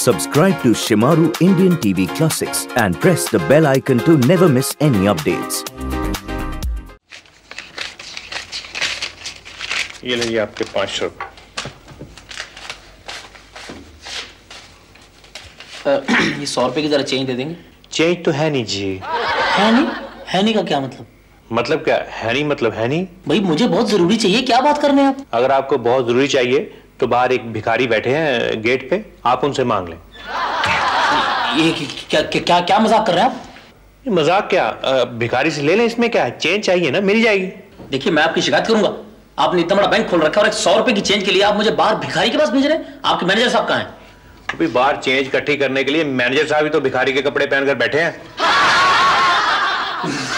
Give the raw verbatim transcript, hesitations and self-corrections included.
Subscribe to Shimaru Indian T V Classics and press the bell icon to never miss any updates. ये लीजिए आपके पाँच सौ रुपये। ये सौ रुपए की जरा चेंज दे देंगे? चेंज तो है नहीं जी। है नहीं? है नहीं का क्या मतलब? मतलब क्या है नहीं? मतलब है नहीं भाई, मुझे बहुत जरूरी चाहिए। क्या बात कर रहे हैं आप? अगर आपको बहुत जरूरी चाहिए तो बाहर एक भिखारी बैठे हैं गेट पे, आप उनसे मांग लें। ये क्या क्या क्या, क्या मजाक कर रहे हैं आप? ये मजाक क्या, भिखारी से ले लें, इसमें क्या है? चेंज चाहिए ना, मिल जाएगी। देखिए, मैं आपकी शिकायत करूंगा। आपने इतना बड़ा बैंक खोल रखा है और एक सौ रुपए की चेंज के लिए आप मुझे बाहर भिखारी के पास भेज रहे हैं? आपके मैनेजर साहब कहाँ हैं? अभी बाहर चेंज इकट्ठी करने के लिए मैनेजर साहब ही तो भिखारी के कपड़े पहनकर बैठे हैं।